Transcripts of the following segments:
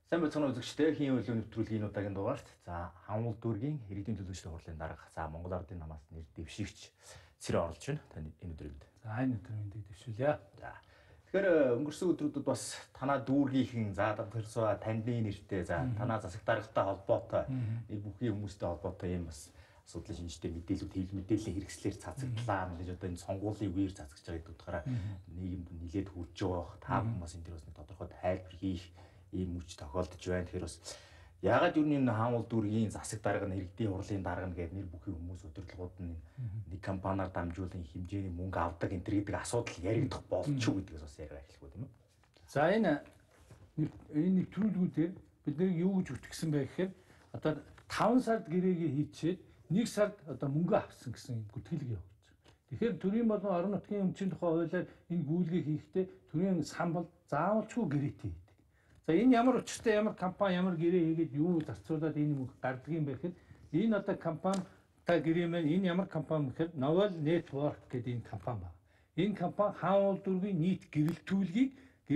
Сайн байцгаана үзэгчдээ хийн өглөө нэвтрүүлгийн удаагийн дугаарт за хамуул дүүргийн иргэдийн төлөөлөлтийн хурлын дарга за Монгол Ардын намаас нэр дэвшигч Цэрэн оролж байна. Таны энэ өдрийн мэнд. За энэ өдрийн мэндийг дэвшүүлье. За тэгэхээр өнгөрсөн өдрүүдэд бас танаа дүүргийнхэн за тэрсээ таны нэртэй за танаа засаг даргатай холбоотой нэр бүхий хүмүүстэй холбоотой юм бас асуудлын шинжтэй мэдээлүүд хэвлэл мэдээллийн хэрэгслээр цацагдлаа гэж одоо энэ сонгуулийн үеэр цацгаж байгаа гэдэг утгаараа нийгэмд нилээд хүрж байгаа. Та бүхэн бас энэ дээр бас нэг тодорхой тайлбар хийх ийм үуч тохиолдож байна. Тэгэхээр бас яагаад юу энэ хаамуул дүүргийн засаг дарга нь иргэдийн хурлын дарга нь гэдэг нэр бүхий хүмүүс өдөрлгүүд нь нэг компаниар дамжуулан хэмжээний мөнгө авдаг энэ төр гэдэг асуудал яригдах болчих гэдгээс бас яриа эхлэхгүй тийм үү? За энэ нэвтрүүлгүүдээр бид нэг юу гэж үтгэсэн бэ гэхээр одоо 5 сард гэрээгээ хийчихэд 1 сард одоо мөнгө авсан гэсэн гүтгэлэг явуулж байгаа. Тэгэхээр төрийн болон орон нутгийн өмчийн тухай хуулиар энэ гүйлгээ хийхдээ төрийн санбал заавалчгүй гэрээтэй. За энэ ямар учиртай ямар компани ямар гэрээ хийгээд юу зарцуулаад энэ мөнгө гардаг юм бэ гэхэд энэ одоо компани та гэрээ маань энэ ямар компани гэхээр Novel Network гэдэг энэ компани байна. Энэ компани хаамуул дүүргийн нийт гэрэлтүүлгийг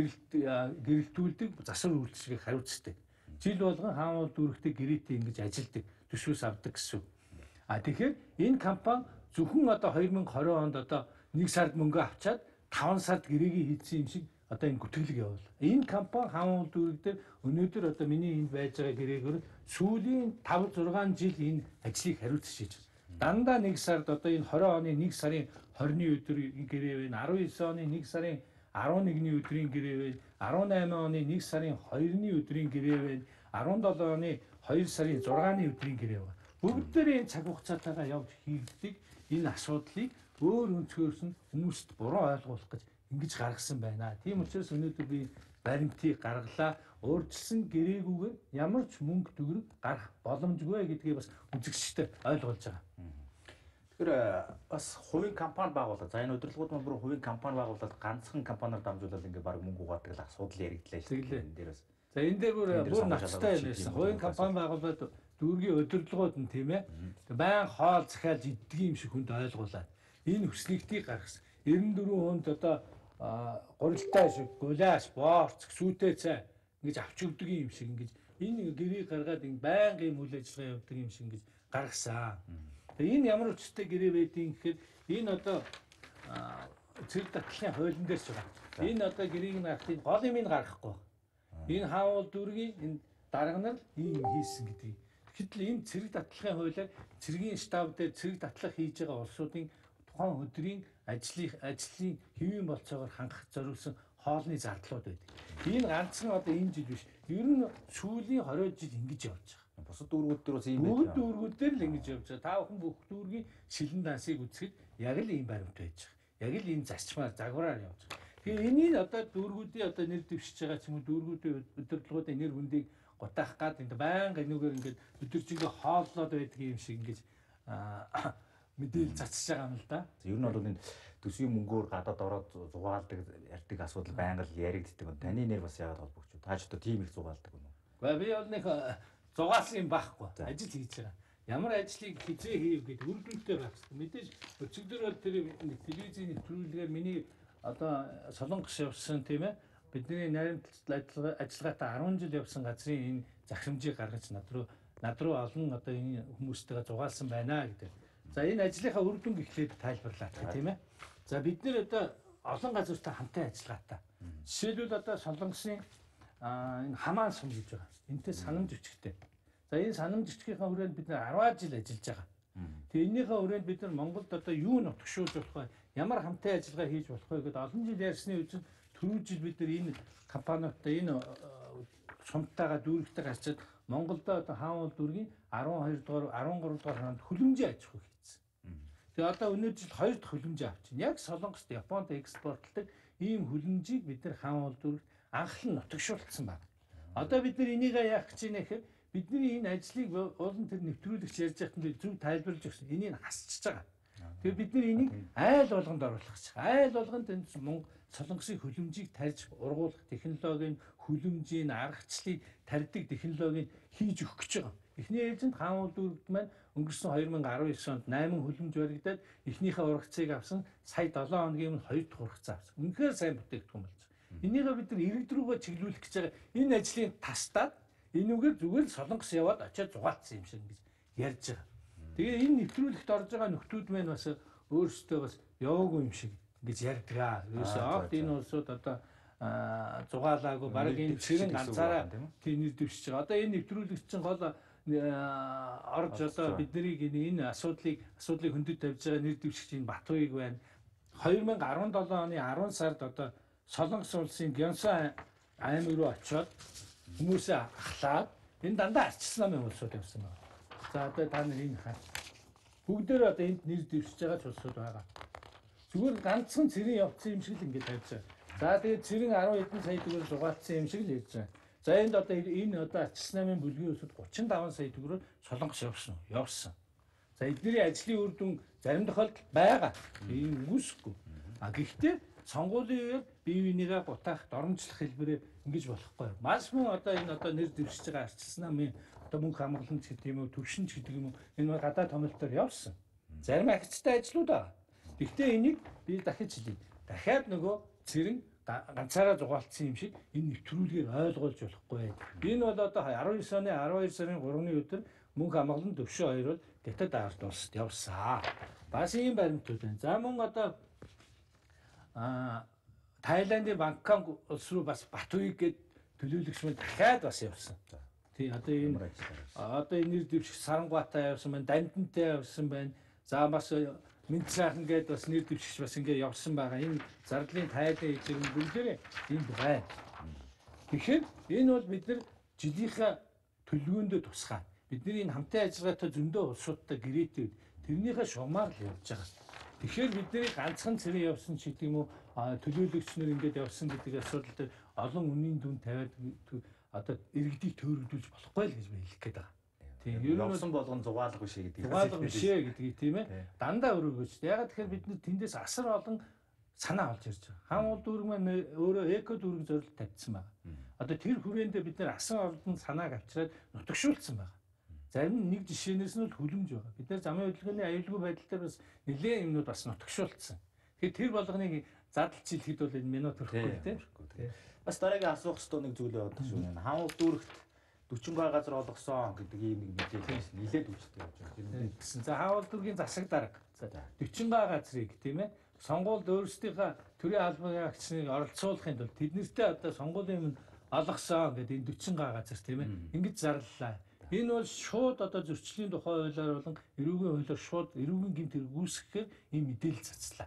гэрэлтүүлдэг засвар үйлчлэгийг хариуцдаг. Жил болгон хаамуул дүүрэгтэй гэрээтэй ингэж ажилдаг, төсвөөс авдаг гэсэн. Тэгэхээр энэ компани зөвхөн одоо 2020 онд одоо 1 сард мөнгө авчаад 5 сард гэрээгээ хийсэн юм шиг одоо энэ гүтгэлэг явуул. Энэ компани хаамуул дүүрэг дээр өнөөдөр одоо миний энд байж байгаа гэрээгээр сүүлийн 5-6 жил энэ ажлыг хариуцж хийж байна. Дандаа 1 сард одоо энэ 20 оны 1 сарын 20-ны өдөр гэрээ байна. 19 оны 1 сарын 11-ний өдрийн гэрээ байна. 18 оны 1 сарын 2-ны өдрийн гэрээ байна. 17 оны 2 сарын 6-ны өдрийн гэрээ байна. Бүгдээрээ цаг хугацаатайгаа явж хийгддэг энэ асуудлыг өөр өнцгөөс нь хүмүүст буруу ойлгуулах гэж ингэж гаргасан байна. Тийм учраас өнөөдөр би баримтыг гаргалаа. Өөрчилсөн гэрээгүйгээр ямар ч мөнгө төгрөг гарах боломжгүй гэдгийг бас үзэгчдэд ойлгуулж байгаа. Тэгэхээр бас хувийн компани байгуулаад за энэ өдөрлгүүд маань бүр хувийн компани байгуулаад ганцхан компаниар дамжуулаад ингээ баг мөнгө угаадаг л асуудал яригдлаа шүү дээ. Энэ дээрээс. За энэ дээр бүр ноцтой байсан. Хувийн компани байгуулаад дүүргийн өдөрлгүүд нь тийм ээ. Баян хоол захиалж иддэг юм шиг хүнд ойлгуулад энэ хүслэгтийг гаргасан. 94 хүнд одоо гурилтай шиг гуляш, боорц, сүйтэй цай ингэж авч өгдөг юм шиг ингэж энэ гэрээ гаргаад ингэ байнгын үйл ажиллагаа явуулдаг юм шиг ингэж гаргасан. Тэгээ энэ ямар учиртай гэрээ байдгийг гэхээр энэ одоо цэг датлын хуулийн дээр ч байгаа. Энэ одоо гэрээг нарахын гол юм гаргахгүй. Энэ хаамуул дүүргийн энэ дарга нар ийм хийсэн гэдгийг. Тэгэхдээ энэ цэрэг датлахын хуулиар цэргийн штаб дээр цэрэг татлах хийж байгаа улсуудын тухайн өдрийн ажлын хэвийн болцоогоор хангах зориулсан хоолны зардлууд байдаг. Энэ ганцхан одоо энэ жил биш. Ер нь сүүлийн 20 жил ингэж явж байгаа. Бусад дүүргүүд дээр бас ийм байх. Бүгд дүүргүүд дээр л ингэж явж байгаа. Та бүхэн бүх дүүргийн шилэн дансыг үзэхэд яг л ийм баримт байж байгаа. Яг л энэ зарчмаар загвараар явж байгаа. Тэгэхээр энийг одоо дүүргүүдийн одоо нэр дэвшиж байгаа ч юм уу дүүргүүдийн өдөрлгүүдийн нэр хүндийг гутаах гад энэ байнга энүүгээр ингээд өдөржингөө хооллоод байдаг юм шиг ингэж мэдээлэл цацж байгаа юм л да. Ер нь бол энэ төсвийн мөнгөөр гадаад ороод зугаалдаг ярьдаг асуудал байнга л яригддаг. Таны нэр бас яагаад холбогч вэ? Та ч одоо тийм их зугаалдаг юм уу? Гэхдээ би бол нэг зугаалсан юм байхгүй. Ажил хийж байгаа. Ямар ажлыг хизээ хийв гэдэг үр дүнтэй байх хэрэгтэй. Мэдээж өчигдөр бол тэр телевизийн нэвтрүүлгээр миний одоо солонгос явсан тийм ээ. Бидний найрамдал ажиллагаатай 10 жил явсан газрын энэ захирамжийг гаргаж над руу олон одоо энэ хүмүүстэйгээ зугаалсан байна гэдэг. За энэ ажлынхаа үр дүнг эхлээд тайлбарлаа тийм ээ. За бид нэр одоо олон газартай хамтын ажиллагаатай. Жишээлбэл одоо солонгосын энэ хамаан сум гэж байгаа. Энтэй санамж өчгтэй. За энэ санамж өчгийнхаа хүрээнд бид нэр 10 жил ажиллаж байгаа. Тэгээ энийхээ хүрээнд бид нар Монголд одоо юу нутгшуулж болох вэ? Ямар хамтын ажиллагаа хийж болох вэ гэдээ олон жил ярьсны үеэр түрүү жил бид нар энэ компаниудтай энэ сумтайгаа дүүрэгтэй гарчаад Монголдо одоо хаамуул дүүргийн 12 дугаар 13 дугаар хоногт хөлөмжийн аж ахуй хийсэн. Тэгээ одоо өнөө жил 2 дахь хөлөмжөө авчихна. Яг Солонгост, Японд экспортлдог ийм хөлөмжийг бид нар хаамуул дүүрэгт анхлан нутагшуулсан байна. Одоо бид нар энийг яах гэж байна гэхээр бидний энэ ажлыг олон тэр нэвтрүүлэгч ярьж байхад зөв тайлбарлаж өгсөн. Энийг хасчихж байгаа. Тэгээ бид нар энийг айл болгонд оруулах гэж. Айл болгонд энэ Солонгосын хөлөмжийг тарьж ургуулах технологийн хөлөмжийн аргачлалыг тарьдаг технологийг хийж өгөх гэж байгаа. Эхний ээлжинд хаамуул дүүрэгт маань өнгөрсөн 2019 онд 8 хөлөмж баригдаад эхнийхээ ургацыг авсан. Сая 7 хоногийн өмнө 2 дахь ургацаа авсан. Үнэхээр сайн бүтээгдэхүүн болж байгаа. Энийгээ бид нар иргэд рүүгээ чиглүүлэх гэж байгаа. Энэ ажлыг тастаад Энэ үгээр зүгээр Солонгос яваад очиад зугаалцсан юм шиг ингэж ярьж байгаа. Тэгээ энэ нэвтрүүлэгт орж байгаа нөхдүүд маань бас өөрсдөө бас яваагүй юм шиг ингэж ярьдаг. Ерөөсөө энэ улсууд одоо зугаалаагүй баг энэ Цэрэн ганцаараа тийм нэр дэвшиж байгаа. Одоо энэ нэвтрүүлэгт чинь гол орж одоо биднийг энэ асуудлыг хөндөд тавьж байгаа нэр дэвшигч энэ Батуйг байна. 2017 оны 10 сард одоо Солонгос улсын Гёнсон аймаг руу очиод хүмүүсээ ахлаад энэ дандаа арчилсан намын улсууд явсан байна. За одоо та нар энэ хаа. Бүгдээр одоо энд нэр дэвшиж байгаа улсууд байгаа. Зүгээр ганцхан Цэрэн явцсан юм шиг л ингэж тавьж байгаа. За тэгээд Цэрэн 10 хэдэн сая төгрөг зугаалсан юм шиг л ярьж байгаа. За энд одоо энэ одоо арчилсан намын бүлгийн улсууд 35 сая төгрөөр Солонгос явсан. За эдний ажлын үр дүн зарим тохиолдолд байгаа. Энэ үсэхгүй. Гэхдээ сонгуулийн үеэр бие бинийгээ гутаах, доромжлох хэлбэрээр ингэж болохгүй. Маш мөн одоо энэ одоо нэр дэвшиж байгаа арчилсан намын одоо мөнх амгаланч гэдэг юм уу, төвшинч гэдэг юм уу, энэ гадаад томилтоор явсан. Зарим ахицтай ажлууд байгаа. Гэхдээ энийг би дахиж хэлье. Дахиад нөгөө Цэрэн ганцаараа зугаалцсан юм шиг энэ нэвтрүүлгээр ойлгуулж болохгүй. Энэ бол одоо 19 оны 12 сарын 3-ны өдөр мөнх амгалан төвшин хоёр бол Гэтэ даард улсад явсан. Бас ийм баримтууд байна. За мөн одоо Тайландын Бангкок улс руу бас Батуйг гээд төлөөлөгч мөн дахиад бас явсан. Тий одоо энэ нэр дэвших Сарангуатай явсан байна, Дандантай явсан байна. За бас Мэдцэрэн гээд бас нэр дэвшигч бас ингэ явсан байгаа. Энэ зардлын тайлан эзэн бүгдээрээ энд байна. Тэгэхээр энэ бол бид нар жилийнхээ төлөвлөгөөндөө тусгай. Бидний энэ хамтын ажиллагаатай зөндөө улсуудтай гэрээтэй тэрнийхээ шугамар л явж байгаа. Тэгэхээр бидний ганцхан Цэрэн явсан ч гэдэг юм уу төлөөлөгч нар ингэж явсан гэдэг асуудал дээр олон үнийн дүн тавиад одоо иргэдийг төөрөгдүүлж болохгүй л гэж би хэлэх гээд байгаа. Тийм ер нь явсан болгон зугаалга биш гэдэг. Зугаалга биш гэдгийг тийм ээ. Дандаа өрөөгөөч. Ягаад тэгэхээр бид тэндээс асар олон санаа олж ирж байгаа. Хаан улд дүүрэг маань өөрөө эко дүүрэг зорилт тавьсан байна. Одоо тэр хүрээндээ бид нар асар олон санааг авчираад нутагшуулсан байна. Зарим нэг жишээнээс нь л хүлэмж байгаа. Бид нар замын хөдөлгөөний аюулгүй байдал дээр бас нэлээд юмнууд бас нутагшуулсан. Тэгэхээр тэр болгоныг задлж хэлэхэд бол энэ минут өрөхгүй тийм. Бас дараагийн асуух ёстой нэг зүйл яваад шүү нэ. Хаан улд дүүрэгт 40 га газар олгосон гэдэг ийм нэг мэдээлэл нэлээд үүсдэг явж байгаа. Тэр гэсэн. За хаан улд дүүргийн засаг дарга. За 40 га газрыг тийм ээ. Сонгуульд өөрсдийнхээ төрийн албаны агчныг оролцуулахын тулд тэднэртэй одоо сонгуулийн өмнө олгосон гэдэг энэ 40 га газар тийм ээ. Ингэж зарлалаа. Энэ бол шууд одоо зөрчлийн тухай хуулиар болон эрүүгийн хуулиар шууд эрүүгийн гэмт хэрэг үүсгэхээр ийм мэдээлэл цацлаа.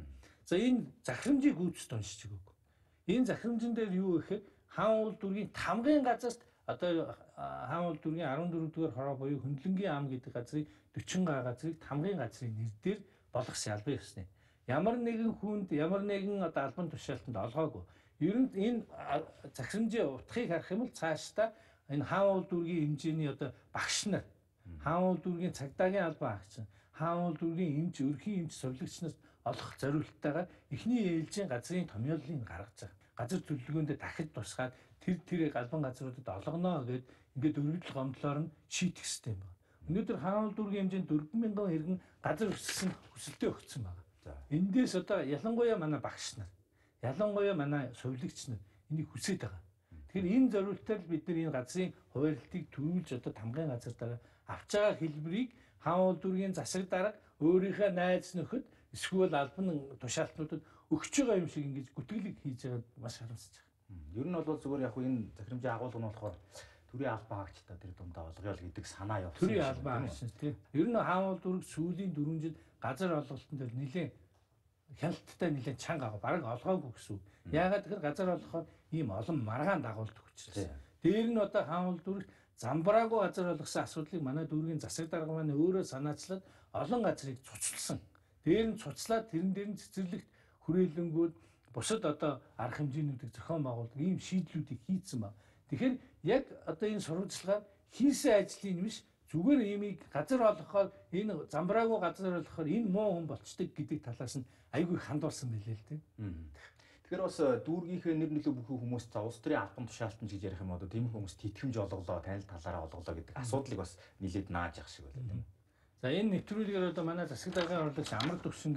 За энэ захирамжийг гүйцэд уншиж өгөөг. Энэ захирамжин дээр юу гэхээр хаан улд дүүргийн тамгын газарт одоо хаан улд дүүргийн 14 дугаар хороо буюу Хөндлөнгийн ам гэдэг газрыг 40 га газрыг тамгын газрын нэр дээр болгосон ялбан ёсны. Ямар нэгэн хүнд ямар нэгэн одоо албан тушаалтанд олгоогүй. Ер нь энэ захирамжийн утгыг харах юм бол цаашдаа энэ хаан улд дүүргийн хэмжээний одоо багш нар, хаан улд дүүргийн цагдаагийн албан агч, хаан улд дүүргийн эмч, өрхийн эмч сувлагч нарт олох зорилттойгоор эхний ээлжийн газрын томьёолыг гаргаж байгаа. Газар төлөвлөгөөндөө дахид тусгаад тэр албан газруудад олгоно гэд ингээд өргөдөл гомдлоор нь шийдэх систем байна. Өнөөдөр хаан улд дүүргийн хэмжээнд 4,000 хэрэг газар өссөн хүсэлтээ өгсөн байна. Эндээс одоо ялангуяа манай багш нар, ялангуяа манай сувлагч нар энийг хүсэж байгаа. Тэгэхээр энэ зорилтоор бид нар энэ газрын хуваарлтыг төрүүлж одоо тамгын газар дараа авч байгаа хэлбэрийг хаан улд дүүргийн засаг дарга өөрийнхөө найз нөхөд эсвэл албан тушаалтнуудад өгч байгаа юм шиг ингэж гүтгэлэг хийж байгаад маш харамсаж байгаа. Ер нь бол зүгээр яг энэ захирамжийн агуулга нь болохоор төрийн албан хаагчдаа тэр дундаа олгоё л гэдэг санаа явуулсан. Төрийн албан хаагч тийм. Ер нь хаан улд дүүрэг сүүлийн 4 жил газар олголтын дээр нэлээд хяналттай нэлээд чанга байгаа. Бараг олгоогүй гэсэн. Яагаад тэгэхээр газар олгохоор ийм олон маргаан дагуулдаг учраас. Дээр нь одоо хаан улд дүүрэг замбраагүй газар олгосон асуудлыг манай дүүргийн засаг дарга маань өөрөө санаачлаад олон газрыг цуцлсан. Дээр нь цуцлаад тэрэн дээр нь цэцэрлэгт хүрээлэнгүүд бусад одоо арга хэмжээнүүдийг зохион байгуулдаг ийм шийдлүүдийг хийцэн байна. Тэгэхээр яг одоо энэ сурвалжлагаар хийсэн ажлын биш зүгээр имийг газар олгохоор энэ замбраагүй газар олгохоор энэ муу хүн болчдөг гэдэг талаас нь айгүй хандуулсан байлээ л тийм. Тэгэхээр бас дүүргийнхээ нэр нөлөө бүхий хүмүүс за улс төрийн албан тушаалтан гэж ярих юм одоо тийм хүмүүс тэтгэмж олголоо, танил талаараа олголоо гэдэг асуудлыг бас нэлээд нааж ах шиг байлаа тийм. За энэ нэвтрүүлгээр одоо манай засаг даргын орлогч амар төвшин гээд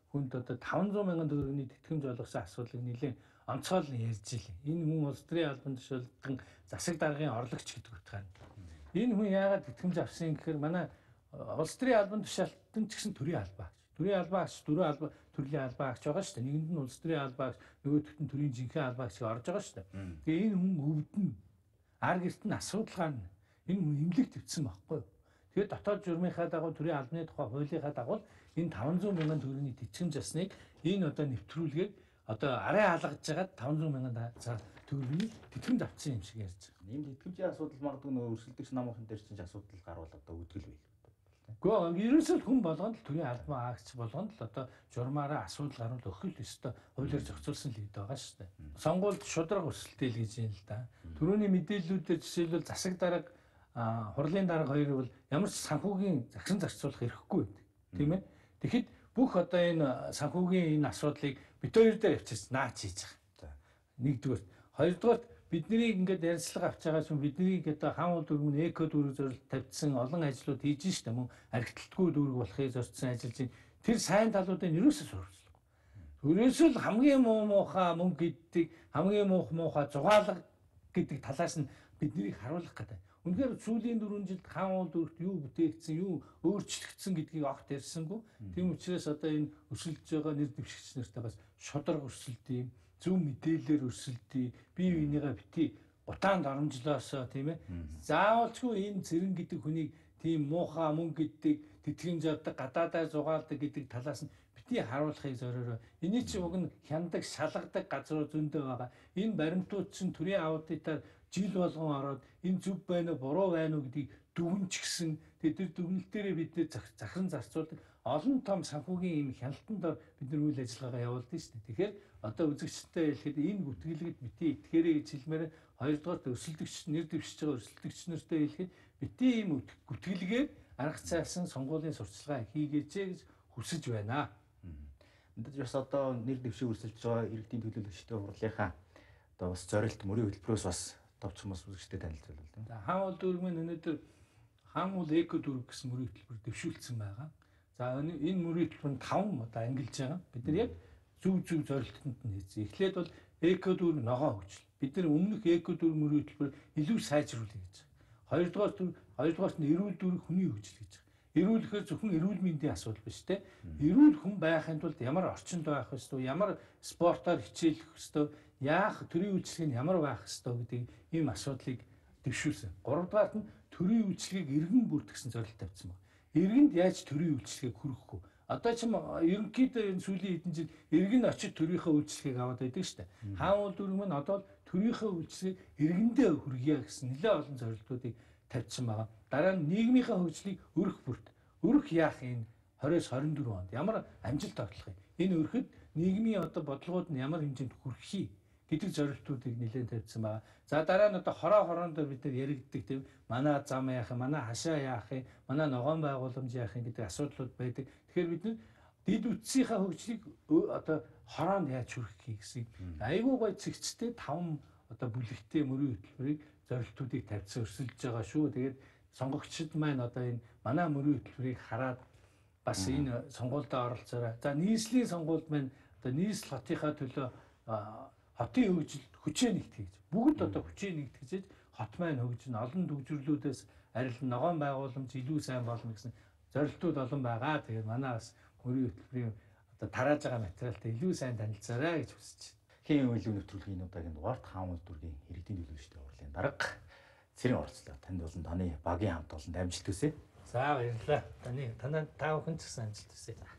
хүнд одоо 500 мянган төгрөгийн тэтгэмж олгосон асуудлыг нэлээд онцгой нь ярьж илээ. Энэ хүн улс төрийн албан тушаалдан засаг даргын орлогч гэдэг утгаар. Энэ хүн яагаад тэтгэмж авсан гэхээр манай улс төрийн албан тушаалтан ч гэсэн төрийн албаагч. Төрийн албаагч дөрвөн төрлийн албаагч байгаа шүү дээ. Нэгэнд нь улс төрийн албаагч, нөгөөдөлт нь төрийн жинхэнэ албаагч орж байгаа шүү дээ. Тэгээ энэ хүн өвдөн ар гэрт нь асуудал гарна. Энэ хүн имлэг твцсэн байхгүй. Тэгээд дотоод журмынхаа дагуу төрийн албаны тухай хуулийнхаа дагуу энэ 500 мянган төгрөгийн тэтгэмж засныг энэ одоо нэвтрүүлгээд одоо арай алгаж жагаад 500 мянган төгрөгийн тэтгэмж авсан юм шиг ярьж байгаа. Ийм тэтгэмжийн асуудал магадгүй нөө өрсөлдөгч намынхан дээр чинь асуудал гарвал одоо үүдгэл байл. Гэхдээ ерөөсөө хүн болгонд л төрийн албан агч болгонд л одоо журмаараа асуудал гарвал өхөл өстө хуулиар зохицуулсан л хэд байгаа шүү дээ. Сонгуульд шудраг өрсөлдье л гэж юм л да. Төрөний мэдээллүүдээр жишээлбэл засаг дарга хурлын дарга хоёр бол ямар ч санхүүгийн загсан зарцуулах эрхгүй байдаг. Тийм ээ. Тэгэхэд бүх одоо энэ санхүүгийн энэ асуудлыг бид хоёр дээр авчирч наач хийж байгаа. Нэгдүгээр. Хоёрдугаар бидний ингээд ярилцлага авч байгаа чинь бидний одоо хаан дүүрэг нь эко дүүрэг зорилт тавьдсан олон ажлууд хийж штэ мөн архитектургүй дүүрэг болохыг зорьсон ажиллаж байна. Тэр сайн талуудыг ерөөсөө сурвалжлаа. Ерөөсөө л хамгийн муухай мөнгө гэдэг хамгийн муухай зугаалга гэдэг талаас нь биднийг харуулах гэдэг. Үнэхээр сүүлийн 4 жилд хаан дүүрэгт юу бүтээгдсэн, юу өөрчлөгдсөн гэдгийг огт ярьсангүй. Тийм учраас одоо энэ өрсөлдөж байгаа нэр дэвшигч нартай бас шудраг өрсөлдье, зөв мэдээллээр өрсөлдье, бие биенийгээ бити гутаанд оромжлоосоо тийм ээ. Заавалчгүй энэ Цэрэн гэдэг хүнийг тийм муухай мөнгө гэдэг тэтгэмж авдаг, гадаадаар зугаалдаг гэдэг талаас нь бити харуулахыг зориороо. Эний чинь уг нь хяндаг, шалгадаг газруу зөндөө байгаа. Энэ баримтууд чинь төрийн аудитаар жил болгон ороод энэ зөв байна уу, буруу байна уу гэдгийг дүгнж гисэн. Тэгээд тэр дүгнэлтээрээ бид захиран зарцуулдаг олон том санхүүгийн юм хяналтанд бид нар үйл ажиллагаагаа явуулдаг шүү дээ. Тэгэхээр одоо үзэгчтэй хэлэхэд энэ гүтгэлгэд бити итгээрэй гэж хэлмээр хоёрдугаар өрсөлдөгч нэр дэвшиж байгаа өрсөлдөгч нартай хэлэхэд бити ийм гүтгэлгээр арга цайлсан сонгуулийн сурталчилгаа хийгээч гэж хүсэж байна. Мэдээж бас одоо нэр дэвшиг өрсөлдөж байгаа иргэдийн төлөөлөгчтэй хурлынхаа одоо бас зорилт мөрийн хөтөлбөрөөс бас товч хүмүүс үзэгчтэй танилцуулбал тийм. За хаан дүүрэг минь өнөөдөр хаан уул эко дүүрэг гэсэн мөрийн хөтөлбөр дэвшүүлсэн байгаа. За энэ мөрийн хөтөлбөр нь 5 одоо ангилж байгаа. Бид нар яг зөв зорилтонд нь хийсэн. Эхлээд бол эко дүүрэг ногоо хөгжил. Бид нар өмнөх эко дүүрэг мөрийн хөтөлбөр илүү сайжруулъя гэж байгаа. Хоёрдугаарт нь эрүүл дүүрэг хүний хөгжил гэж байгаа. Эрүүл гэхээр зөвхөн эрүүл мэндийн асуудал биш те. Эрүүл хүн байхын тулд ямар орчинд байх ёстой, ямар спортоор хичээлэх ёстой, яах төрийн үйлчлэг нь ямар байх ёстой гэдэг ийм асуудлыг дэвшүүлсэн. Гуравдугаарт нь төрийн үйлчлэгийг иргэн бүртгэсэн зорилт тавьсан байна. Иргэнд яаж төрийн үйлчлэгийг хүргэх вэ? Одоо ч ерөнхийдөө энэ сүүлийн хэдэн жил иргэн очиж төрийнхөө үйлчлэгийг аваад байдаг шүү дээ. Хаан дүүрэг маань одоо төрийнхөө үйлчлэгийг иргэндээ хүргье гэсэн нэлээд олон зорилтуудыг тавьсан байгаа. Дараа нь нийгмийнхээ хөгжлийг өрх яах энэ 20-24 онд ямар амжилт орлох юм. Энэ өрхөд нийгмийн одоо бодлогууд нь ямар хэмжээнд хүрэх гэдэг зорилтуудыг нэлээд тавьсан байгаа. За дараа нь одоо хороонд бид нар яригддаг тийм манай зам яах юм, манай хашаа яах юм, манай ногоон байгууламж яах юм гэдэг асуудлууд байдаг. Тэгэхээр бид нар дэд үтсийнхаа хөгжлийг одоо хороонд яаж хүргэх гэсэн айгүй гой цэгцтэй 5 одоо бүлэгтэй мөрийн хөтөлбөрийг зорилтуудыг тавьсан өрсөлдөж байгаа шүү. Тэгээд сонгогчид маань одоо энэ манай мөрийн хөтөлбөрийг хараад бас энэ сонгуульдаа оролцоорой. За нийслэлийн сонгуульд маань одоо нийслэл хотынхаа төлөө хотын хөгжилд хүчээ нэгтгэж бүгд одоо хүчээ нэгтгэж хот маань хөгжин олон төвжирлүүдээс арилан ногоон байгууламж илүү сайн болно гэсэн зорилтууд олон байгаа. Тэгээд манай бас мөрийн хөтөлбөрийн одоо тарааж байгаа материалтай илүү сайн танилцаарай гэж хүсэж байна. Хийн үйл нэвтрүүлгийн удаагийн дугаарт хаан дүүргийн иргэдийн төлөөлөгчтэй хурлын дарга Цэрэн оролцлоо. Танд болон таны багийн хамт олонд амжилт хүсье. За баярлалаа. Та бүхэн ч гэсэн амжилт хүсье.